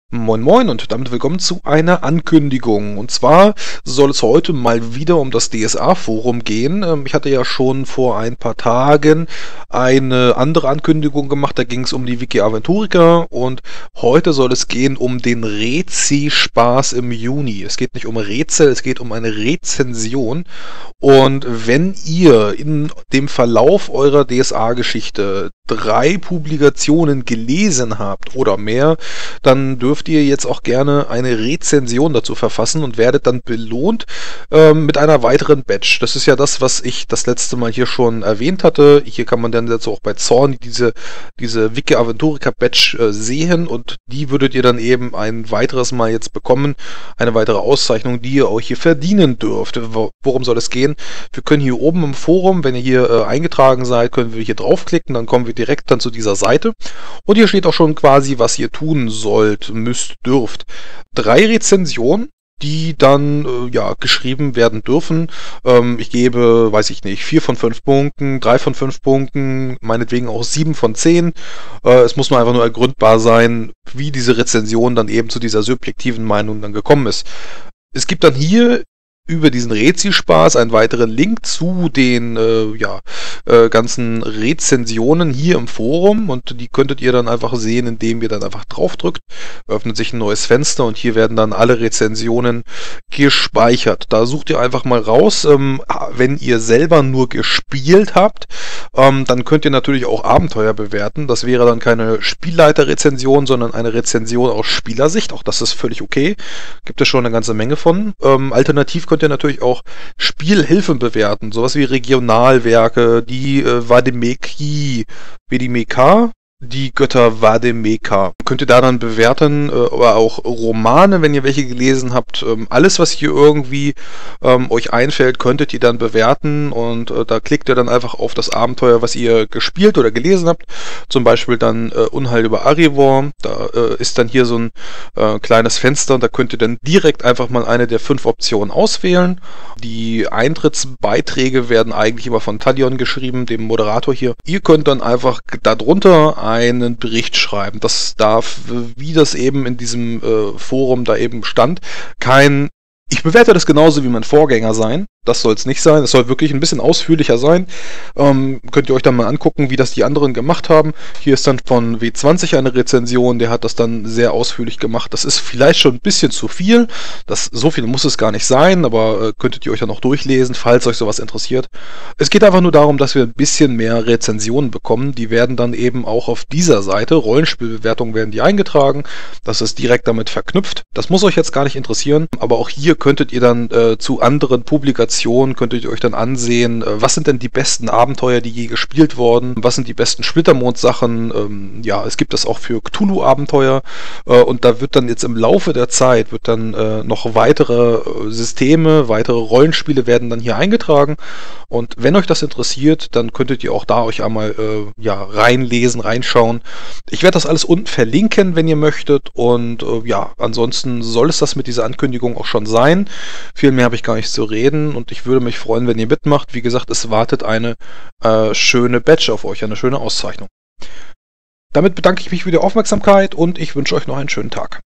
Moin Moin und damit willkommen zu einer Ankündigung. Und zwar soll es heute mal wieder um das DSA-Forum gehen. Ich hatte ja schon vor ein paar Tagen eine andere Ankündigung gemacht, da ging es um die Wiki Aventurica und heute soll es gehen um den Rezi-Spaß im Juni. Es geht nicht um Rätsel, es geht um eine Rezension. Und wenn ihr in dem Verlauf eurer DSA-Geschichte 3 Publikationen gelesen habt oder mehr, dann dürft ihr jetzt auch gerne eine Rezension dazu verfassen und werdet dann belohnt mit einer weiteren Badge. Das ist ja das, was ich das letzte Mal hier schon erwähnt hatte. Hier kann man dann jetzt auch bei Zorn diese Wiki Aventurica Badge sehen und die würdet ihr dann eben ein weiteres Mal jetzt bekommen. Eine weitere Auszeichnung, die ihr euch hier verdienen dürft. Worum soll es gehen? Wir können hier oben im Forum, wenn ihr hier eingetragen seid, können wir hier draufklicken, dann kommen wir direkt dann zu dieser Seite. Und hier steht auch schon quasi, was ihr tun sollt, müsst, dürft. 3 Rezensionen, die dann geschrieben werden dürfen. Ich gebe, weiß ich nicht, 4 von 5 Punkten, 3 von 5 Punkten, meinetwegen auch 7 von 10. Es muss nur einfach nur ergründbar sein, wie diese Rezension dann eben zu dieser subjektiven Meinung dann gekommen ist. Es gibt dann hier über diesen Rezi-Spaß einen weiteren Link zu den ganzen Rezensionen hier im Forum und die könntet ihr dann einfach sehen, indem ihr dann einfach drauf drückt, öffnet sich ein neues Fenster und hier werden dann alle Rezensionen gespeichert. Da sucht ihr einfach mal raus, wenn ihr selber nur gespielt habt, dann könnt ihr natürlich auch Abenteuer bewerten. Das wäre dann keine Spielleiter-Rezension, sondern eine Rezension aus Spielersicht. Auch das ist völlig okay. Gibt es schon eine ganze Menge von. Alternativ könnt ihr natürlich auch Spielhilfen bewerten. Sowas wie Regionalwerke, die Vademeki, die Götter Vademeka. Könnt ihr da dann bewerten, aber auch Romane, wenn ihr welche gelesen habt. Alles, was hier irgendwie euch einfällt, könntet ihr dann bewerten und da klickt ihr dann einfach auf das Abenteuer, was ihr gespielt oder gelesen habt. Zum Beispiel dann Unheil über Arivor. Da ist dann hier so ein kleines Fenster und da könnt ihr dann direkt einfach mal eine der 5 Optionen auswählen. Die Eintrittsbeiträge werden eigentlich immer von Talion geschrieben, dem Moderator hier. Ihr könnt dann einfach darunter einen Bericht schreiben. Das darf, wie das eben in diesem Forum da eben stand, ich bewerte das genauso wie mein Vorgänger sein. Das soll es nicht sein. Es soll wirklich ein bisschen ausführlicher sein. Könnt ihr euch dann mal angucken, wie das die anderen gemacht haben. Hier ist dann von W20 eine Rezension. Der hat das dann sehr ausführlich gemacht. Das ist vielleicht schon ein bisschen zu viel. So viel muss es gar nicht sein, aber könntet ihr euch dann noch durchlesen, falls euch sowas interessiert. Es geht einfach nur darum, dass wir ein bisschen mehr Rezensionen bekommen. Die werden dann eben auch auf dieser Seite, Rollenspielbewertungen werden die eingetragen. Das ist direkt damit verknüpft. Das muss euch jetzt gar nicht interessieren, aber auch hier könntet ihr dann zu anderen Publikationen könntet ihr euch dann ansehen, was sind denn die besten Abenteuer, die je gespielt wurden, was sind die besten Splittermond-Sachen, es gibt das auch für Cthulhu-Abenteuer und da wird dann jetzt im Laufe der Zeit, noch weitere Systeme, weitere Rollenspiele werden dann hier eingetragen und wenn euch das interessiert, dann könntet ihr auch da euch einmal reinlesen, reinschauen. Ich werde das alles unten verlinken, wenn ihr möchtet und ansonsten soll es das mit dieser Ankündigung auch schon sein. Viel mehr habe ich gar nicht zu reden und ich würde mich freuen, wenn ihr mitmacht. Wie gesagt, es wartet eine schöne Badge auf euch, eine schöne Auszeichnung. Damit bedanke ich mich für die Aufmerksamkeit und ich wünsche euch noch einen schönen Tag.